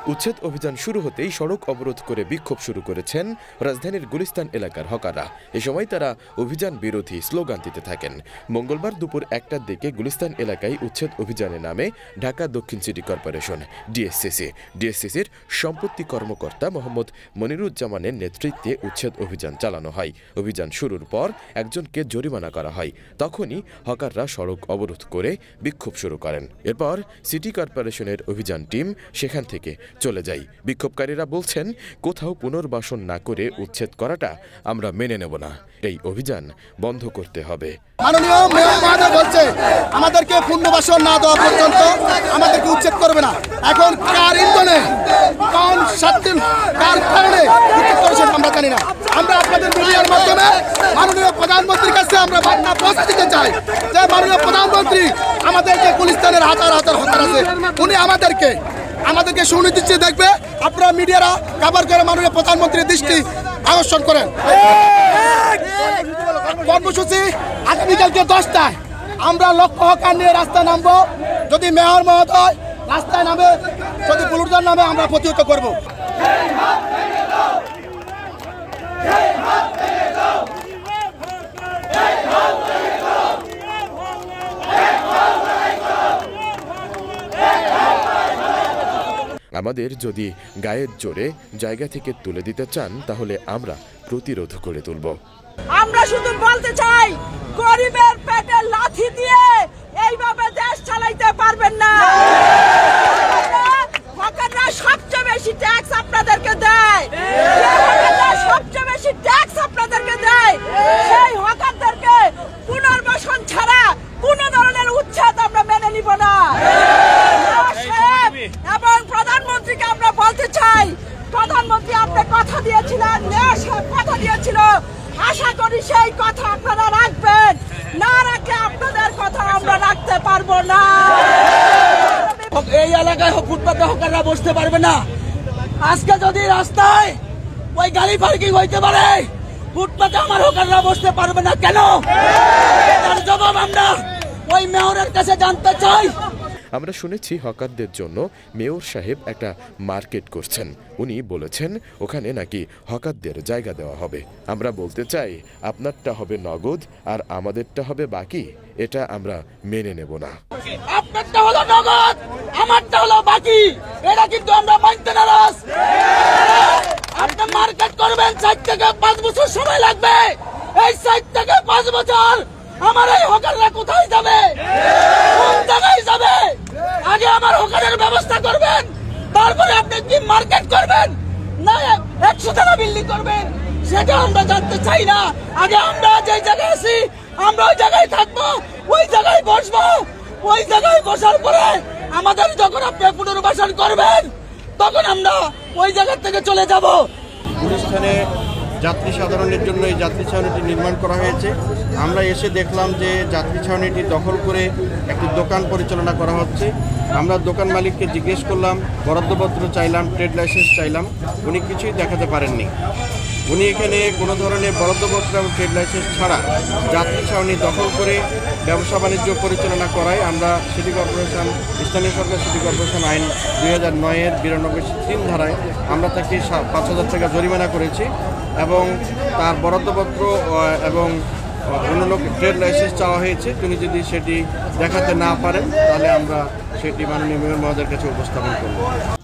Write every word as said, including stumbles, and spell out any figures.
উচ্ছেদ অভিযান শুরু হতেই সড়ক অবরোধ করে বিক্ষোভ শুরু করেছেন রাজধানীর গুলিস্তান এলাকার হকাররা। এ সময় তারা অভিযান বিরোধী স্লোগান দিতে থাকেন। মঙ্গলবার দুপুর একটার দিকে গুলিস্তান এলাকায় উচ্ছেদ অভিযানে নামে ঢাকা দক্ষিণ সিটি কর্পোরেশন ডিএসসিসি। ডিএসসিসির সম্পত্তি কর্মকর্তা মোহাম্মদ মনিরুজ্জামানের নেতৃত্বে উচ্ছেদ অভিযান চালানো হয়। অভিযান শুরুর পর একজনকে জরিমানা করা হয়। তখনই হকাররা সড়ক অবরোধ করে বিক্ষোভ শুরু করেন। এরপর সিটি কর্পোরেশনের অভিযান টিম সেখান থেকে চলে যাই। বিক্ষোভকারীরা বলছেন, কোথাও পুনর্বাসন না করে উচ্ছেদ করাটা আমরা মেনে নেব না। এই অভিযান বন্ধ করতে হবে। মাননীয় মেয়র মহোদয় বলছে আমাদেরকে পুনর্বাসন না দেওয়া পর্যন্ত আমাদেরকে উচ্ছেদ করবে না। এখন কার ইন্ধনে কোন সত্যি কার কারণে উচ্ছেদ করেছেন আমরা জানি না। আমরা আপনাদের মিডিয়ার মাধ্যমে মাননীয় প্রধানমন্ত্রীর কাছে আমরা বার্তা পৌঁছে দিতে চাই যে মাননীয় প্রধানমন্ত্রী আমাদের যে গুলিস্তানের হাজার হাজার হকার আছে উনি আমাদেরকে আমাদেরকে সুনিশ্চিত দেখবে। আপনারা মিডিয়ারা কভার করে মাননীয় প্রধানমন্ত্রীর দৃষ্টি আকর্ষণ করেন। কর্মসূচি আগামীকালকে দশটায় আমরা লক্ষ্য হকার নিয়ে রাস্তায় নামবো। যদি মেয়র মহোদয় রাস্তায় নামে, যদি বুলুরজান নামে, আমরা প্রতিহত করবো। আমাদের যদি গায়ের জোরে জায়গা থেকে তুলে দিতে চান তাহলে আমরা প্রতিরোধ করে তুলব। আমরা শুধু বলতে চাই, গরিবের পেটে লাথি দিয়ে এইভাবে দেশ চালাইতে পারবেন না। হকাররা সবচেয়ে বেশি ট্যাক্স আপনাদেরকে দেয়, সবচেয়ে বেশি ট্যাক্স আপনাদেরকে দেয়। সেই হকারদেরকে পুনর্বাসন ছাড়া কোন ধরনের উচ্ছেদ আমরা মেনে নিব না। এবং প্রধানমন্ত্রীকে আমরা বলতে চাই, প্রধানমন্ত্রী আপনি কথা দিয়েছিলেন, মেয়র সাহেব কথা দিয়েছিল, আশা করি সেই কথা আপনারা রাখবেন। না রাখলে আপনাদের কথা আমরা রাখতে পারবো না। এই এলাকায় ফুটপাতে হকাররা বসতে পারবে না। আজকে যদি রাস্তায় ওই গাড়ি পার্কিং হইতে পারে, ফুটপাতে আমার হকাররা বসতে পারবে না কেন? তার জবাব আমরা ওই মেয়রের কাছে জানতে চাই। আমরা শুনেছি হকারদের জন্য মেয়র সাহেব একটা মার্কেট করছেন। উনি বলেছেন ওখানে নাকি হকারদের জায়গা দেওয়া হবে। আমরা বলতে চাই, আপনারটা হবে নগদ আর আমাদেরটা হবে বাকি। এটা আমরা মেনে নেব না। আপনারটা হলো নগদ, আমারটা হলো বাকি। এটা কিন্তু আমরা মানতে নারাজ। আপনি মার্কেট করবেন, চার থেকে পাঁচ বছর সময় লাগবে। এই চার থেকে পাঁচ বছর আমার এই হকাররা কোথায় যাবে, কোন জায়গায় যাবে? আগে আমার হকারের ব্যবস্থা করবেন, তারপরে আপনি কি মার্কেট করবেন না একশো টাকা বিল্ডিং করবেন, সেটা আমরা জানতে চাই না। আগে আমরা যে জায়গায় আছি আমরা ওই জায়গায় থাকবো, ওই জায়গায় বসবো। ওই জায়গায় বসার পরে আমাদের যখন আপনি পুনর্বাসন করবেন তখন আমরা ওই জায়গা থেকে চলে যাব। গুলিস্তানে যাত্রী সাধারণের জন্য এই যাত্রী ছাউনিটি নির্মাণ করা হয়েছে। আমরা এসে দেখলাম যে যাত্রী ছাউনিটি দখল করে একটি দোকান পরিচালনা করা হচ্ছে। আমরা দোকান মালিককে জিজ্ঞেস করলাম, বরাদ্দপত্র চাইলাম, ট্রেড লাইসেন্স চাইলাম, উনি কিছুই দেখাতে পারেননি। উনি এখানে কোনো ধরনের বরাদ্দপত্র এবং ট্রেড লাইসেন্স ছাড়া যাত্রী ছাউনি দখল করে ব্যবসা বাণিজ্য পরিচালনা করায় আমরা সিটি কর্পোরেশন, স্থানীয় সরকার সিটি কর্পোরেশন আইন দুই হাজার নয়ের বিরানব্বই তিন ধারায় আমরা তাকে পাঁচ হাজার টাকা জরিমানা করেছি এবং তার বরাদ্দপত্র এবং অন্যান্য ট্রেড লাইসেন্স চাওয়া হয়েছে। তিনি যদি সেটি দেখাতে না পারেন তাহলে আমরা সেটি মাননীয় মেয়র মহোদয়ের কাছে উপস্থাপন করব।